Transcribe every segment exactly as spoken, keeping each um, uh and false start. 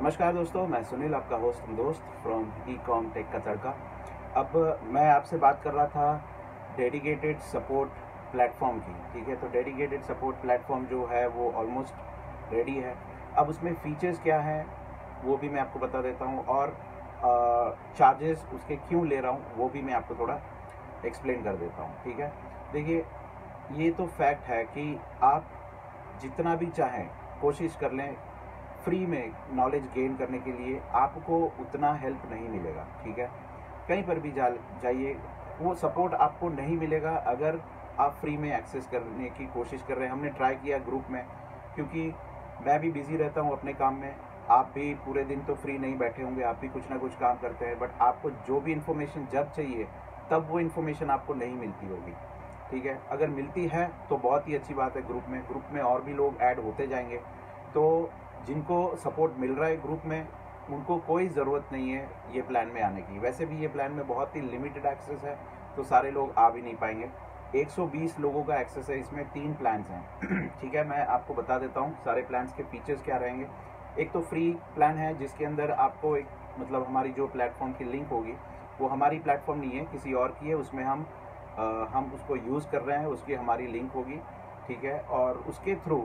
नमस्कार दोस्तों, मैं सुनील, आपका होस्ट दोस्त फ्रॉम ई कॉम टेक का तड़का। अब मैं आपसे बात कर रहा था डेडिकेटेड सपोर्ट प्लेटफॉर्म की। ठीक है, तो डेडिकेटेड सपोर्ट प्लेटफॉर्म जो है वो ऑलमोस्ट रेडी है। अब उसमें फीचर्स क्या हैं वो भी मैं आपको बता देता हूँ, और चार्जेस उसके क्यों ले रहा हूँ वो भी मैं आपको थोड़ा एक्सप्लेन कर देता हूँ। ठीक है, देखिए, ये तो फैक्ट है कि आप जितना भी चाहें कोशिश कर लें, फ्री में नॉलेज गेन करने के लिए आपको उतना हेल्प नहीं मिलेगा। ठीक है, कहीं पर भी जा जाइए वो सपोर्ट आपको नहीं मिलेगा अगर आप फ्री में एक्सेस करने की कोशिश कर रहे हैं। हमने ट्राई किया ग्रुप में, क्योंकि मैं भी बिजी रहता हूँ अपने काम में, आप भी पूरे दिन तो फ्री नहीं बैठे होंगे, आप भी कुछ ना कुछ काम करते हैं, बट आपको जो भी इन्फॉर्मेशन जब चाहिए तब वो इन्फॉर्मेशन आपको नहीं मिलती होगी। ठीक है, अगर मिलती है तो बहुत ही अच्छी बात है। ग्रुप में ग्रुप में और भी लोग ऐड होते जाएंगे, तो जिनको सपोर्ट मिल रहा है ग्रुप में उनको कोई ज़रूरत नहीं है ये प्लान में आने की। वैसे भी ये प्लान में बहुत ही लिमिटेड एक्सेस है, तो सारे लोग आ भी नहीं पाएंगे। एक सौ बीस लोगों का एक्सेस है, इसमें तीन प्लान्स हैं। ठीक है, मैं आपको बता देता हूँ सारे प्लान्स के फीचर्स क्या रहेंगे। एक तो फ्री प्लान है जिसके अंदर आपको एक मतलब हमारी जो प्लेटफॉर्म की लिंक होगी वो हमारी प्लेटफॉर्म नहीं है, किसी और की है, उसमें हम आ, हम उसको यूज़ कर रहे हैं, उसकी हमारी लिंक होगी। ठीक है, और उसके थ्रू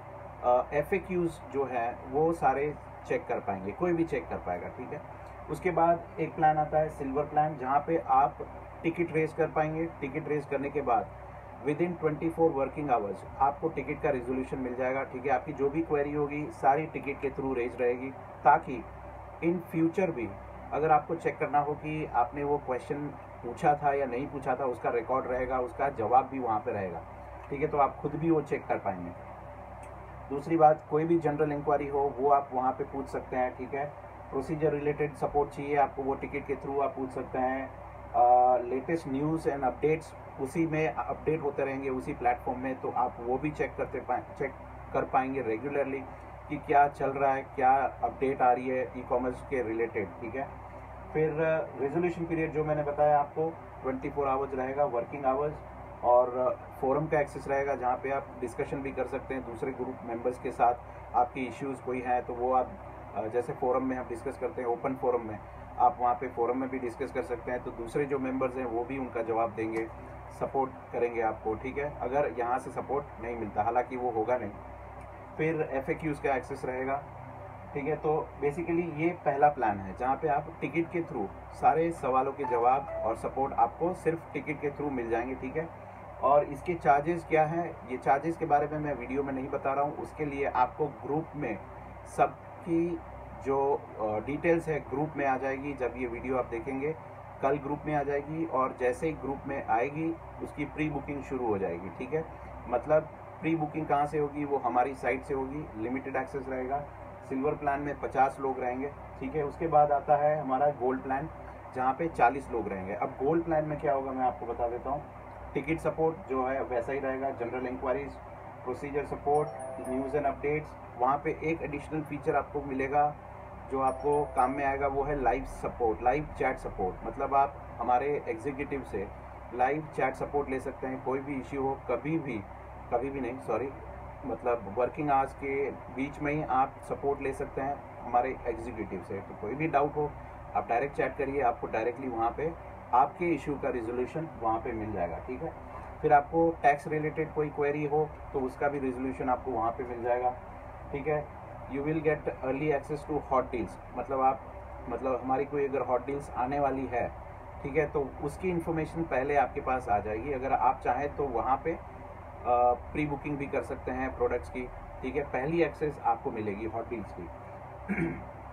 एफ ए क्यूज़ जो है वो सारे चेक कर पाएंगे, कोई भी चेक कर पाएगा। ठीक है, उसके बाद एक प्लान आता है सिल्वर प्लान, जहाँ पे आप टिकट रेज कर पाएंगे। टिकट रेज करने के बाद within twenty four working hours आपको टिकट का रिजोल्यूशन मिल जाएगा। ठीक है, आपकी जो भी क्वेरी होगी सारी टिकट के थ्रू रेज रहेगी, ताकि इन फ्यूचर भी अगर आपको चेक करना हो कि आपने वो क्वेश्चन पूछा था या नहीं पूछा था, उसका रिकॉर्ड रहेगा, उसका जवाब भी वहाँ पे रहेगा। ठीक है, तो आप खुद भी वो चेक कर पाएंगे। दूसरी बात, कोई भी जनरल इंक्वायरी हो वो आप वहाँ पे पूछ सकते हैं। ठीक है, प्रोसीजर रिलेटेड सपोर्ट चाहिए आपको, वो टिकट के थ्रू आप पूछ सकते हैं। लेटेस्ट न्यूज़ एंड अपडेट्स उसी में अपडेट होते रहेंगे उसी प्लेटफॉर्म में, तो आप वो भी चेक करते पाए चेक कर पाएंगे रेगुलरली कि क्या चल रहा है, क्या अपडेट आ रही है ई कॉमर्स के रिलेटेड। ठीक है, फिर रेजोल्यूशन पीरियड जो मैंने बताया आपको ट्वेंटी फोर आवर्स रहेगा, वर्किंग आवर्स, और फोरम का एक्सेस रहेगा जहाँ पे आप डिस्कशन भी कर सकते हैं दूसरे ग्रुप मेंबर्स के साथ। आपकी इश्यूज़ कोई हैं तो वो आप जैसे फोरम में हम डिस्कस करते हैं, ओपन फोरम में, आप वहाँ पे फोरम में भी डिस्कस कर सकते हैं, तो दूसरे जो मेंबर्स हैं वो भी उनका जवाब देंगे, सपोर्ट करेंगे आपको। ठीक है, अगर यहाँ से सपोर्ट नहीं मिलता, हालांकि वो होगा नहीं। फिर एफ ए क्यूज़ का एक्सेस रहेगा। ठीक है, तो बेसिकली ये पहला प्लान है जहाँ पे आप टिकट के थ्रू सारे सवालों के जवाब और सपोर्ट आपको सिर्फ टिकट के थ्रू मिल जाएंगे। ठीक है, और इसके चार्जेस क्या हैं, ये चार्जेस के बारे में मैं वीडियो में नहीं बता रहा हूँ, उसके लिए आपको ग्रुप में सबकी जो डिटेल्स है ग्रुप में आ जाएगी। जब ये वीडियो आप देखेंगे कल ग्रुप में आ जाएगी, और जैसे ही ग्रुप में आएगी उसकी प्री बुकिंग शुरू हो जाएगी। ठीक है, मतलब प्री बुकिंग कहाँ से होगी, वो हमारी साइट से होगी, लिमिटेड एक्सेस रहेगा। सिल्वर प्लान में पचास लोग रहेंगे। ठीक है, उसके बाद आता है हमारा गोल्ड प्लान जहाँ पे चालीस लोग रहेंगे। अब गोल्ड प्लान में क्या होगा मैं आपको बता देता हूँ। टिकट सपोर्ट जो है वैसा ही रहेगा, general inquiries, procedure support, news and updates. वहाँ पे एक एडिशनल फीचर आपको मिलेगा जो आपको काम में आएगा, वो है live support, live chat support. मतलब आप हमारे एग्जीक्यूटिव से लाइव चैट सपोर्ट ले सकते हैं, कोई भी इश्यू हो, कभी भी कभी भी नहीं सॉरी मतलब वर्किंग आवर्स के बीच में ही आप सपोर्ट ले सकते हैं हमारे एग्जीक्यूटिव से। तो कोई भी डाउट हो आप डायरेक्ट चैट करिए, आपको डायरेक्टली वहाँ पे आपके इशू का रिजोल्यूशन वहाँ पे मिल जाएगा। ठीक है, फिर आपको टैक्स रिलेटेड कोई क्वेरी हो तो उसका भी रिजोल्यूशन आपको वहाँ पे मिल जाएगा। ठीक है, you will get early access to hot deals, मतलब आप मतलब हमारी कोई अगर हॉट डील्स आने वाली है, ठीक है, तो उसकी इन्फॉर्मेशन पहले आपके पास आ जाएगी। अगर आप चाहें तो वहाँ पे प्री बुकिंग भी कर सकते हैं प्रोडक्ट्स की। ठीक है, पहली एक्सेस आपको मिलेगी हॉट डील्स की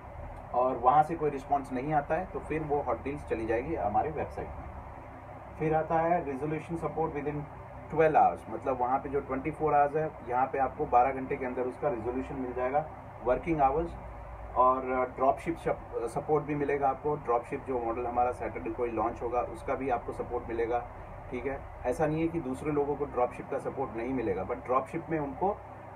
और वहाँ से कोई रिस्पांस नहीं आता है तो फिर वो हॉट डील्स चली जाएगी हमारे वेबसाइट में। फिर आता है resolution support within twelve hours, मतलब वहाँ पे जो ट्वेंटी फोर आवर्स है यहाँ पे आपको बारह घंटे के अंदर उसका रिजोल्यूशन मिल जाएगा, वर्किंग आवर्स। और ड्रॉप शिप सपोर्ट भी मिलेगा आपको। ड्रॉप शिप जो मॉडल हमारा सैटरडे को ही लॉन्च होगा उसका भी आपको सपोर्ट मिलेगा। ठीक है, ऐसा नहीं है कि दूसरे लोगों को ड्रॉप शिप का सपोर्ट नहीं मिलेगा, बट ड्रॉप शिप में उनको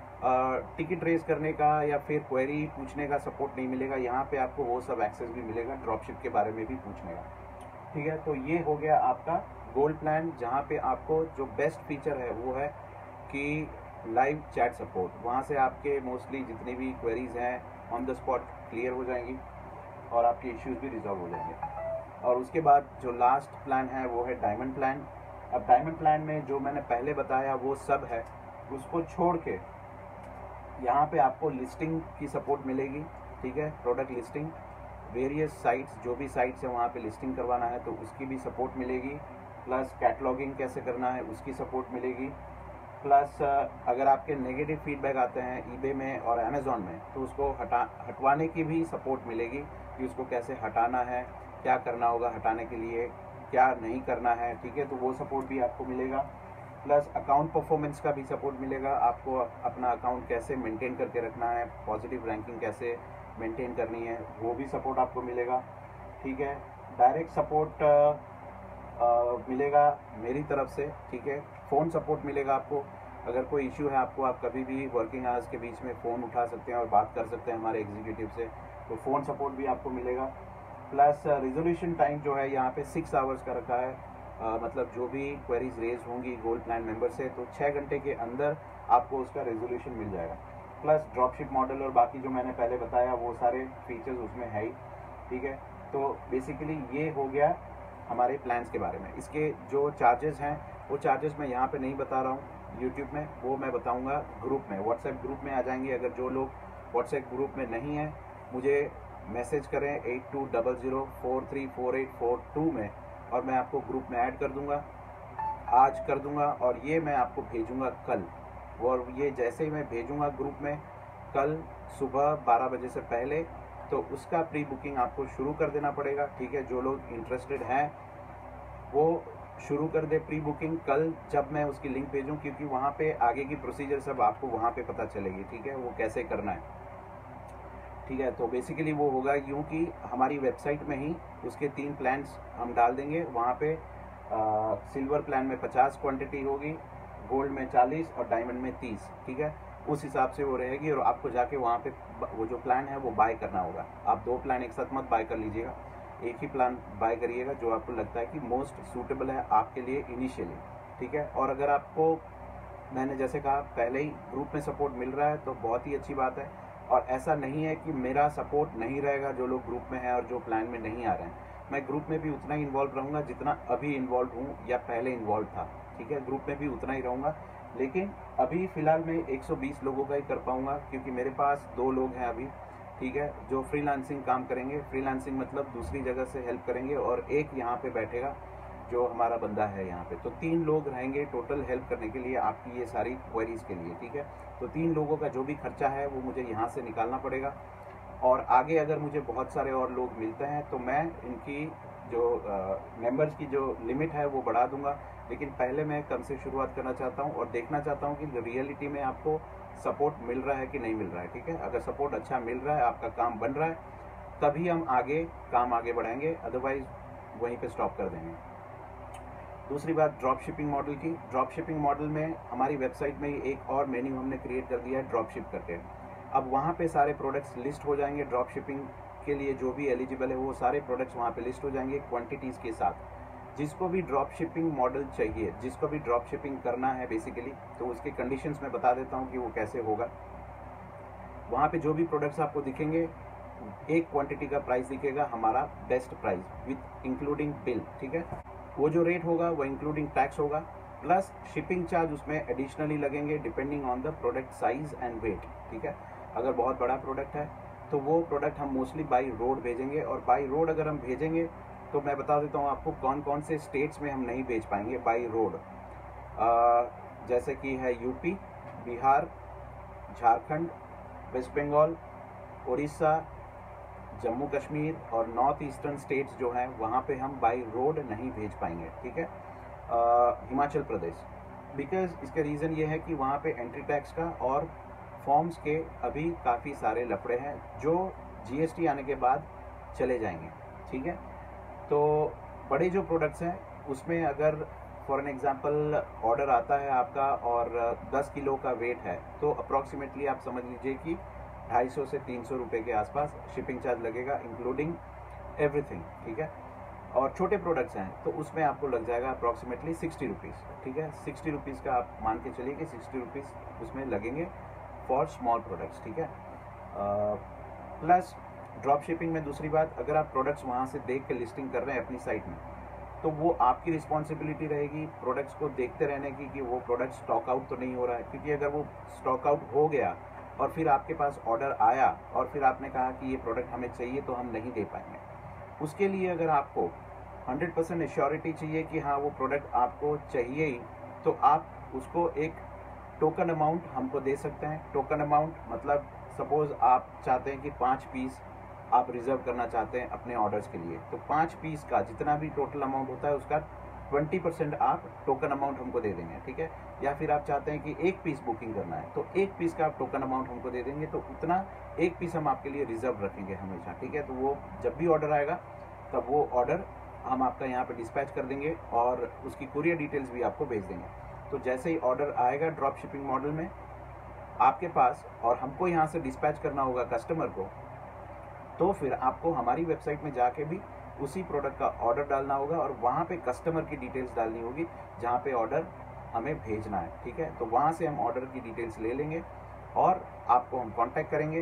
टिकट रेज करने का या फिर क्वेरी पूछने का सपोर्ट नहीं मिलेगा। यहाँ पे आपको वो सब एक्सेस भी मिलेगा ड्रॉप शिप के बारे में भी पूछने का। ठीक है, तो ये हो गया आपका गोल्ड प्लान, जहाँ पे आपको जो बेस्ट फीचर है वो है कि लाइव चैट सपोर्ट। वहाँ से आपके मोस्टली जितनी भी क्वेरीज हैं ऑन द स्पॉट क्लियर हो जाएंगी और आपके इश्यूज भी रिजॉल्व हो जाएंगे। और उसके बाद जो लास्ट प्लान है वो है डायमंड प्लान। अब डायमंड प्लान में जो मैंने पहले बताया वो सब है, उसको छोड़ के यहाँ पे आपको लिस्टिंग की सपोर्ट मिलेगी, ठीक है, प्रोडक्ट लिस्टिंग, वेरियस साइट्स, जो भी साइट्स है वहाँ पे लिस्टिंग करवाना है तो उसकी भी सपोर्ट मिलेगी, प्लस कैटलॉगिंग कैसे करना है उसकी सपोर्ट मिलेगी, प्लस अगर आपके नेगेटिव फीडबैक आते हैं ईबे में और अमेज़ॉन में तो उसको हटा हटवाने की भी सपोर्ट मिलेगी कि उसको कैसे हटाना है, क्या करना होगा हटाने के लिए, क्या नहीं करना है, ठीक है, तो वो सपोर्ट भी आपको मिलेगा। प्लस अकाउंट परफॉर्मेंस का भी सपोर्ट मिलेगा, आपको अपना अकाउंट कैसे मेंटेन करके रखना है, पॉजिटिव रैंकिंग कैसे मेंटेन करनी है, वो भी सपोर्ट आपको मिलेगा, ठीक है। डायरेक्ट सपोर्ट मिलेगा मेरी तरफ से, ठीक है। फ़ोन सपोर्ट मिलेगा आपको, अगर कोई इश्यू है आपको, आप कभी भी वर्किंग आवर्स के बीच में फ़ोन उठा सकते हैं और बात कर सकते हैं हमारे एग्जीक्यूटिव से, तो फ़ोन सपोर्ट भी आपको मिलेगा। प्लस रिजोल्यूशन टाइम जो है यहाँ पे सिक्स आवर्स का रखा है, आ, मतलब जो भी क्वेरीज रेज होंगी गोल्ड प्लान मेंबर से तो छः घंटे के अंदर आपको उसका रेजोल्यूशन मिल जाएगा। प्लस ड्रॉपशिप मॉडल और बाकी जो मैंने पहले बताया वो सारे फीचर्स उसमें है ही, ठीक है। तो बेसिकली ये हो गया हमारे प्लान्स के बारे में। इसके जो चार्जेस हैं वो चार्जेस मैं यहाँ पे नहीं बता रहा हूँ यूट्यूब में, वो मैं बताऊँगा ग्रुप में, व्हाट्सएप ग्रुप में आ जाएंगे। अगर जो लोग व्हाट्सएप ग्रुप में नहीं हैं मुझे मैसेज करें eight two double zero four three four eight four two में और मैं आपको ग्रुप में ऐड कर दूँगा, आज कर दूँगा और ये मैं आपको भेजूँगा कल। और ये जैसे ही मैं भेजूँगा ग्रुप में कल सुबह बारह बजे से पहले, तो उसका प्री बुकिंग आपको शुरू कर देना पड़ेगा, ठीक है। जो लोग इंटरेस्टेड हैं वो शुरू कर दे प्री बुकिंग कल जब मैं उसकी लिंक भेजूँ, क्योंकि वहाँ पे आगे की प्रोसीजर सब आपको वहाँ पे पता चलेगी, ठीक है, वो कैसे करना है, ठीक है। तो बेसिकली वो होगा क्योंकि हमारी वेबसाइट में ही उसके तीन प्लान्स हम डाल देंगे, वहाँ पे आ, सिल्वर प्लान में पचास क्वांटिटी होगी, गोल्ड में चालीस और डायमंड में तीस, ठीक है, उस हिसाब से वो रहेगी। और आपको जाके वहाँ पे वो जो प्लान है वो बाय करना होगा। आप दो प्लान एक साथ मत बाय कर लीजिएगा, एक ही प्लान बाय करिएगा जो आपको लगता है कि मोस्ट सूटेबल है आपके लिए इनिशियली, ठीक है। और अगर आपको मैंने जैसे कहा पहले ही ग्रुप में सपोर्ट मिल रहा है तो बहुत ही अच्छी बात है, और ऐसा नहीं है कि मेरा सपोर्ट नहीं रहेगा जो लोग ग्रुप में हैं और जो प्लान में नहीं आ रहे हैं। मैं ग्रुप में भी उतना ही इन्वॉल्व रहूँगा जितना अभी इन्वॉल्व हूँ या पहले इन्वॉल्व था, ठीक है, ग्रुप में भी उतना ही रहूँगा। लेकिन अभी फ़िलहाल मैं एक सौ बीस लोगों का ही कर पाऊँगा क्योंकि मेरे पास दो लोग हैं अभी, ठीक है, जो फ्रीलांसिंग काम करेंगे। फ्रीलांसिंग मतलब दूसरी जगह से हेल्प करेंगे, और एक यहाँ पे बैठेगा जो हमारा बंदा है यहाँ पे। तो तीन लोग रहेंगे टोटल हेल्प करने के लिए आपकी ये सारी क्वेरीज के लिए, ठीक है। तो तीन लोगों का जो भी खर्चा है वो मुझे यहाँ से निकालना पड़ेगा, और आगे अगर मुझे बहुत सारे और लोग मिलते हैं तो मैं इनकी जो मेंबर्स की जो लिमिट है वो बढ़ा दूंगा। लेकिन पहले मैं कम से शुरुआत करना चाहता हूँ और देखना चाहता हूँ कि रियलिटी में आपको सपोर्ट मिल रहा है कि नहीं मिल रहा है, ठीक है। अगर सपोर्ट अच्छा मिल रहा है, आपका काम बन रहा है, तभी हम आगे काम आगे बढ़ाएंगे, अदरवाइज वहीं पे स्टॉप कर देंगे। दूसरी बात ड्रॉप शिपिंग मॉडल की। ड्रॉप शिपिंग मॉडल में हमारी वेबसाइट में ही एक और मेन्यू हमने क्रिएट कर दिया है ड्रॉप शिप करके। अब वहाँ पे सारे प्रोडक्ट्स लिस्ट हो जाएंगे, ड्रॉप शिपिंग के लिए जो भी एलिजिबल है वो सारे प्रोडक्ट्स वहाँ पे लिस्ट हो जाएंगे क्वांटिटीज़ के साथ। जिसको भी ड्रॉप शिपिंग मॉडल चाहिए, जिसको भी ड्रॉप शिपिंग करना है बेसिकली, तो उसके कंडीशंस मैं बता देता हूँ कि वो कैसे होगा। वहाँ पे जो भी प्रोडक्ट्स आपको दिखेंगे, एक क्वांटिटी का प्राइस दिखेगा हमारा best price with including bill, ठीक है। वो जो रेट होगा वो इंक्लूडिंग टैक्स होगा, प्लस शिपिंग चार्ज उसमें एडिशनली लगेंगे depending on the product size and weight, ठीक है। अगर बहुत बड़ा प्रोडक्ट है तो वो प्रोडक्ट हम मोस्टली बाई रोड भेजेंगे, और बाई रोड अगर हम भेजेंगे तो मैं बता देता हूँ आपको कौन कौन से स्टेट्स में हम नहीं भेज पाएंगे बाई रोड। जैसे कि है यूपी, बिहार, झारखंड, वेस्ट बंगाल, उड़ीसा, जम्मू कश्मीर और नॉर्थ ईस्टर्न स्टेट्स जो हैं वहाँ पे हम बाई रोड नहीं भेज पाएंगे, ठीक है। हिमाचल प्रदेश, बिकॉज इसका रीज़न ये है कि वहाँ पे एंट्री टैक्स का और फॉर्म्स के अभी काफ़ी सारे लफड़े हैं जो जीएसटी आने के बाद चले जाएंगे, ठीक है। तो बड़े जो प्रोडक्ट्स हैं उसमें अगर फॉर एन एग्जांपल ऑर्डर आता है आपका और दस किलो का वेट है तो अप्रॉक्सीमेटली आप समझ लीजिए कि ढाई सौ से तीन सौ रुपये के आसपास शिपिंग चार्ज लगेगा इंक्लूडिंग एवरीथिंग, ठीक है। और छोटे प्रोडक्ट्स हैं तो उसमें आपको लग जाएगा अप्रॉक्सीमेटली सिक्सटी रुपीज़, ठीक है। सिक्सटी रुपीज़ का आप मान के चलिए कि सिक्सटी रुपीज़ उसमें लगेंगे फॉर स्मॉल प्रोडक्ट्स, ठीक है। प्लस ड्रॉप शिपिंग में दूसरी बात, अगर आप प्रोडक्ट्स वहाँ से देख के लिस्टिंग कर रहे हैं अपनी साइट में, तो वो आपकी रिस्पॉन्सिबिलिटी रहेगी प्रोडक्ट्स को देखते रहने की कि वो प्रोडक्ट स्टॉक आउट तो नहीं हो रहा है, क्योंकि अगर वो स्टॉक आउट हो गया और फिर आपके पास ऑर्डर आया और फिर आपने कहा कि ये प्रोडक्ट हमें चाहिए, तो हम नहीं दे पाएंगे। उसके लिए अगर आपको हंड्रेड परसेंट एश्योरिटी चाहिए कि हाँ वो प्रोडक्ट आपको चाहिए ही, तो आप उसको एक टोकन अमाउंट हमको दे सकते हैं। टोकन अमाउंट मतलब सपोज आप चाहते हैं कि पाँच पीस आप रिजर्व करना चाहते हैं अपने ऑर्डर्स के लिए, तो पाँच पीस का जितना भी टोटल अमाउंट होता है उसका ट्वेंटी परसेंट आप टोकन अमाउंट हमको दे देंगे, ठीक है। या फिर आप चाहते हैं कि एक पीस बुकिंग करना है, तो एक पीस का आप टोकन अमाउंट हमको दे देंगे, तो उतना एक पीस हम आपके लिए रिजर्व रखेंगे हमेशा, ठीक है। तो वो जब भी ऑर्डर आएगा तब वो ऑर्डर हम आपका यहाँ पे डिस्पैच कर देंगे और उसकी कुरियर डिटेल्स भी आपको भेज देंगे। तो जैसे ही ऑर्डर आएगा ड्रॉप शिपिंग मॉडल में आपके पास और हमको यहाँ से डिस्पैच करना होगा कस्टमर को, तो फिर आपको हमारी वेबसाइट में जाके भी उसी प्रोडक्ट का ऑर्डर डालना होगा और वहाँ पे कस्टमर की डिटेल्स डालनी होगी जहाँ पे ऑर्डर हमें भेजना है, ठीक है। तो वहाँ से हम ऑर्डर की डिटेल्स ले लेंगे और आपको हम कांटेक्ट करेंगे,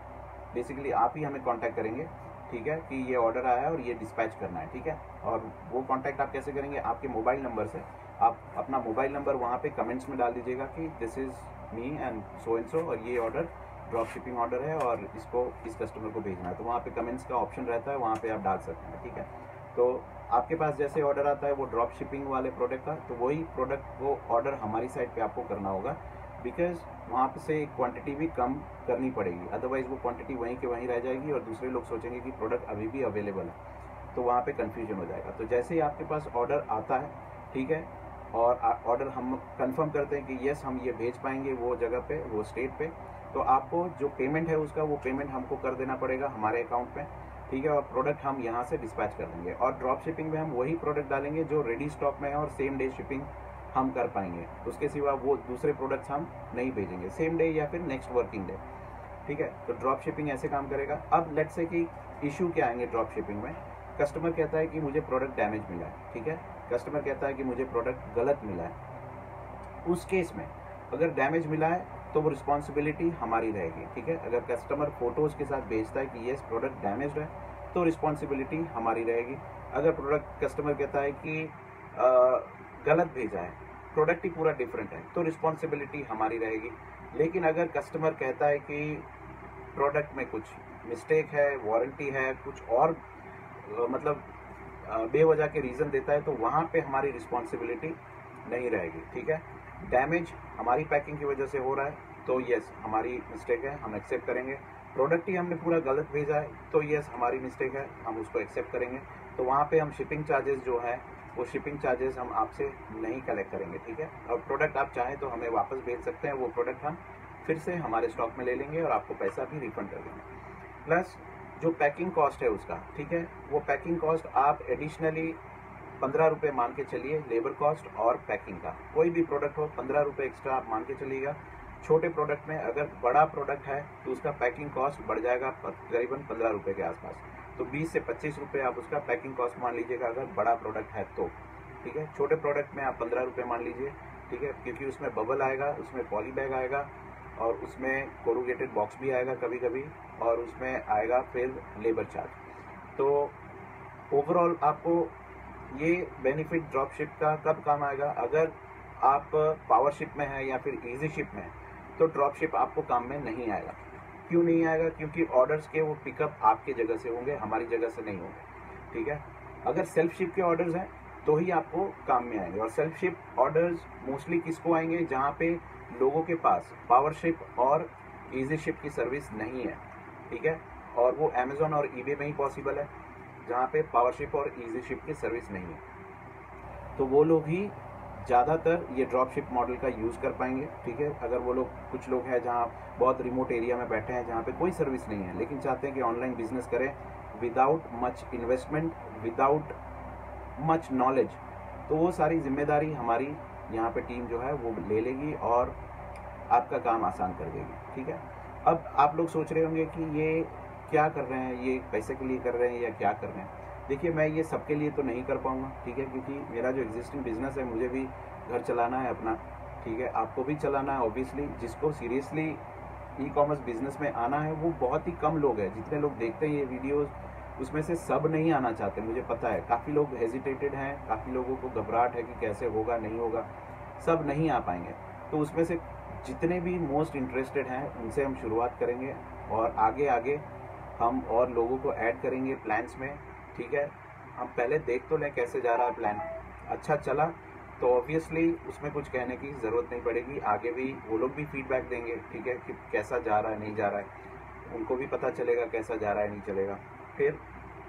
बेसिकली आप ही हमें कांटेक्ट करेंगे, ठीक है, कि ये ऑर्डर आया है और ये डिस्पैच करना है, ठीक है। और वो कांटेक्ट आप कैसे करेंगे, आपके मोबाइल नंबर से आप अपना मोबाइल नंबर वहाँ पे कमेंट्स में डाल दीजिएगा कि this is me and so and so, और ये ऑर्डर ड्रॉप शिपिंग ऑर्डर है और इसको इस कस्टमर को भेजना है। तो वहाँ पे कमेंट्स का ऑप्शन रहता है, वहाँ पे आप डाल सकते हैं, ठीक है। तो आपके पास जैसे ऑर्डर आता है वो ड्रॉप शिपिंग वाले प्रोडक्ट का, तो वही प्रोडक्ट वो ऑर्डर हमारी साइट पे आपको करना होगा, बिकॉज वहाँ पे से क्वांटिटी भी कम करनी पड़ेगी, अदरवाइज़ वो क्वांटिटी वहीं के वहीं रह जाएगी और दूसरे लोग सोचेंगे कि प्रोडक्ट अभी भी अवेलेबल है, तो वहाँ पे कन्फ्यूजन हो जाएगा। तो जैसे ही आपके पास ऑर्डर आता है, ठीक है, और ऑर्डर हम कंफर्म करते हैं कि येस हम ये भेज पाएंगे वो जगह पे, वो स्टेट पे, तो आपको जो पेमेंट है उसका वो पेमेंट हमको कर देना पड़ेगा हमारे अकाउंट में, ठीक है। और प्रोडक्ट हम यहाँ से डिस्पैच कर देंगे और ड्रॉप शिपिंग में हम वही प्रोडक्ट डालेंगे जो रेडी स्टॉक में है और सेम डे शिपिंग हम कर पाएंगे, उसके सिवा वो दूसरे प्रोडक्ट्स हम नहीं भेजेंगे सेम डे या फिर नेक्स्ट वर्किंग डे, ठीक है। तो ड्रॉप शिपिंग ऐसे काम करेगा। अब लेट्स से कि इशू क्या आएंगे ड्रॉप शिपिंग में, कस्टमर कहता है कि मुझे प्रोडक्ट डैमेज मिला है, ठीक है, कस्टमर कहता है कि मुझे प्रोडक्ट गलत मिला है। उस केस में अगर डैमेज मिला है तो वो रिस्पॉन्सिबिलिटी हमारी रहेगी, ठीक है। अगर कस्टमर फोटोज़ के साथ भेजता है कि येस प्रोडक्ट डैमेज है, तो रिस्पॉन्सिबिलिटी हमारी रहेगी। अगर प्रोडक्ट कस्टमर कहता है कि आ, गलत भेजा है, प्रोडक्ट ही पूरा डिफरेंट है, तो रिस्पॉन्सिबिलिटी हमारी रहेगी। लेकिन अगर कस्टमर कहता है कि प्रोडक्ट में कुछ मिस्टेक है, वारंटी है, कुछ और आ, मतलब बेवजह के रीज़न देता है, तो वहाँ पे हमारी रिस्पॉन्सिबिलिटी नहीं रहेगी, ठीक है। डैमेज हमारी पैकिंग की वजह से हो रहा है तो यस हमारी मिस्टेक है, हम एक्सेप्ट करेंगे। प्रोडक्ट ही हमने पूरा गलत भेजा है तो यस हमारी मिस्टेक है, हम उसको एक्सेप्ट करेंगे। तो वहाँ पे हम शिपिंग चार्जेस जो है वो शिपिंग चार्जेस हम आपसे नहीं कलेक्ट करेंगे, ठीक है। और प्रोडक्ट आप चाहें तो हमें वापस भेज सकते हैं, वो प्रोडक्ट हम फिर से हमारे स्टॉक में ले लेंगे और आपको पैसा भी रिफंड कर देंगे। प्लस जो पैकिंग कॉस्ट है उसका, ठीक है, वो पैकिंग कॉस्ट आप एडिशनली पंद्रह रुपये मान के चलिए, लेबर कॉस्ट और पैकिंग का, कोई भी प्रोडक्ट हो पंद्रह रुपये एक्स्ट्रा आप मान के चलिएगा। छोटे प्रोडक्ट में अगर बड़ा प्रोडक्ट है तो उसका पैकिंग कॉस्ट बढ़ जाएगा करीबन पंद्रह रुपये के आसपास, तो बीस से पच्चीस रुपये आप उसका पैकिंग कॉस्ट मान लीजिएगा अगर बड़ा प्रोडक्ट है तो, ठीक है। छोटे प्रोडक्ट में आप पंद्रह रुपये मान लीजिए, ठीक है, क्योंकि उसमें बबल आएगा, उसमें पॉली बैग आएगा और उसमें कोरुगेटेड बॉक्स भी आएगा कभी कभी, और उसमें आएगा फिर लेबर चार्ज। तो ओवरऑल आपको ये बेनिफिट ड्रॉप शिप का कब काम आएगा, अगर आप पावर शिप में है या फिर इजी शिप में है तो ड्रॉप शिप आपको काम में नहीं आएगा। क्यों नहीं आएगा, क्योंकि ऑर्डर्स के वो पिकअप आपके जगह से होंगे, हमारी जगह से नहीं होंगे, ठीक है। अगर सेल्फ शिप के ऑर्डर्स हैं तो ही आपको काम में आएंगे, और सेल्फ शिप ऑर्डर्स मोस्टली किसको आएंगे, जहाँ पे लोगों के पास पावर शिप और इजी शिप की सर्विस नहीं है, ठीक है। और वो अमेजोन और ईबे में ही पॉसिबल है जहाँ पे पावर शिप और इजी शिप की सर्विस नहीं है, तो वो लोग ही ज़्यादातर ये ड्रॉप शिप मॉडल का यूज़ कर पाएंगे, ठीक है। अगर वो लोग, कुछ लोग हैं जहाँ बहुत रिमोट एरिया में बैठे हैं जहाँ पे कोई सर्विस नहीं है लेकिन चाहते हैं कि ऑनलाइन बिजनेस करें without much investment, without much knowledge, तो वो सारी जिम्मेदारी हमारी यहाँ पे टीम जो है वो ले लेगी और आपका काम आसान कर देगी, ठीक है। अब आप लोग सोच रहे होंगे कि ये क्या कर रहे हैं, ये पैसे के लिए कर रहे हैं या क्या कर रहे हैं। देखिए मैं ये सबके लिए तो नहीं कर पाऊँगा, ठीक है, क्योंकि मेरा जो एग्जिस्टिंग बिजनेस है मुझे भी घर चलाना है अपना, ठीक है, आपको भी चलाना है ऑब्वियसली। जिसको सीरियसली ई कॉमर्स बिजनेस में आना है वो बहुत ही कम लोग हैं। जितने लोग देखते हैं ये वीडियोस उसमें से सब नहीं आना चाहते, मुझे पता है। काफ़ी लोग हेजिटेटेड हैं, काफ़ी लोगों को घबराहट है कि कैसे होगा नहीं होगा, सब नहीं आ पाएंगे। तो उसमें से जितने भी मोस्ट इंटरेस्टेड हैं उनसे हम शुरुआत करेंगे और आगे आगे हम और लोगों को ऐड करेंगे प्लान्स में, ठीक है। हम पहले देख तो लें कैसे जा रहा है प्लान, अच्छा चला तो ऑब्वियसली उसमें कुछ कहने की ज़रूरत नहीं पड़ेगी। आगे भी वो लोग भी फीडबैक देंगे, ठीक है, कि कैसा जा रहा है नहीं जा रहा है, उनको भी पता चलेगा कैसा जा रहा है नहीं चलेगा। फिर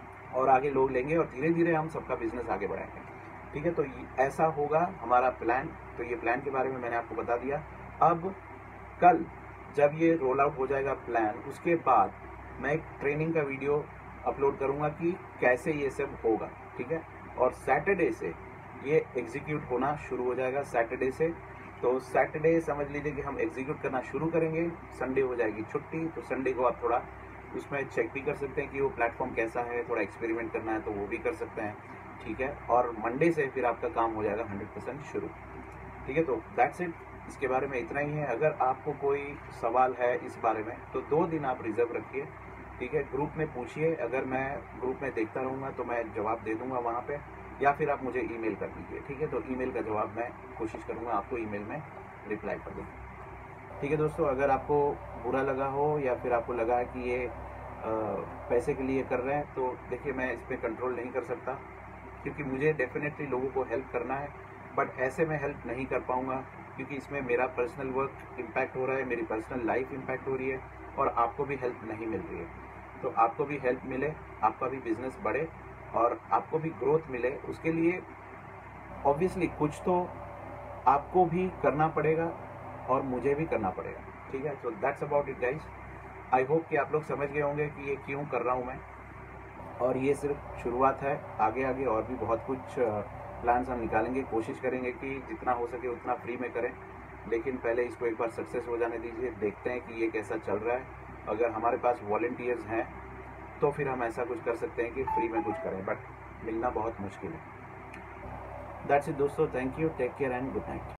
और आगे लोग लेंगे और धीरे धीरे हम सबका बिजनेस आगे बढ़ाएंगे, ठीक है। तो ऐसा होगा हमारा प्लान। तो ये प्लान के बारे में मैंने आपको बता दिया। अब कल जब ये रोल आउट हो जाएगा प्लान, उसके बाद मैं एक ट्रेनिंग का वीडियो अपलोड करूँगा कि कैसे ये सब होगा, ठीक है। और सैटरडे से ये एग्जीक्यूट होना शुरू हो जाएगा, सैटरडे से। तो सैटरडे समझ लीजिए कि हम एग्जीक्यूट करना शुरू करेंगे, संडे हो जाएगी छुट्टी। तो संडे को आप थोड़ा उसमें चेक भी कर सकते हैं कि वो प्लेटफॉर्म कैसा है, थोड़ा एक्सपेरिमेंट करना है तो वो भी कर सकते हैं, ठीक है। और मंडे से फिर आपका काम हो जाएगा हंड्रेड परसेंट शुरू, ठीक है। तो दैट्स इट, इसके बारे में इतना ही है। अगर आपको कोई सवाल है इस बारे में तो दो दिन आप रिजर्व रखिए, ठीक है। ग्रुप में पूछिए, अगर मैं ग्रुप में देखता रहूँगा तो मैं जवाब दे दूँगा वहाँ पे, या फिर आप मुझे ईमेल कर दीजिए, ठीक है। तो ईमेल का जवाब मैं कोशिश करूँगा आपको ईमेल में रिप्लाई कर दूँ, ठीक है दोस्तों। अगर आपको बुरा लगा हो या फिर आपको लगा कि ये आ, पैसे के लिए कर रहे हैं तो देखिए मैं इस पर कंट्रोल नहीं कर सकता, क्योंकि मुझे डेफिनेटली लोगों को हेल्प करना है, बट ऐसे मैं हेल्प नहीं कर पाऊँगा क्योंकि इसमें मेरा पर्सनल वर्क इम्पैक्ट हो रहा है, मेरी पर्सनल लाइफ इम्पैक्ट हो रही है और आपको भी हेल्प नहीं मिल रही है। तो आपको भी हेल्प मिले, आपका भी बिजनेस बढ़े और आपको भी ग्रोथ मिले, उसके लिए ऑब्वियसली कुछ तो आपको भी करना पड़ेगा और मुझे भी करना पड़ेगा, ठीक है। So that's about it guys. I hope कि आप लोग समझ गए होंगे कि ये क्यों कर रहा हूँ मैं, और ये सिर्फ शुरुआत है। आगे आगे और भी बहुत कुछ प्लान्स हम निकालेंगे, कोशिश करेंगे कि जितना हो सके उतना फ्री में करें, लेकिन पहले इसको एक बार सक्सेस हो जाने दीजिए, देखते हैं कि ये कैसा चल रहा है। अगर हमारे पास वॉलंटियर्स हैं तो फिर हम ऐसा कुछ कर सकते हैं कि फ्री में कुछ करें, बट मिलना बहुत मुश्किल है। दैट्स इट दोस्तों, thank you, take care and good night.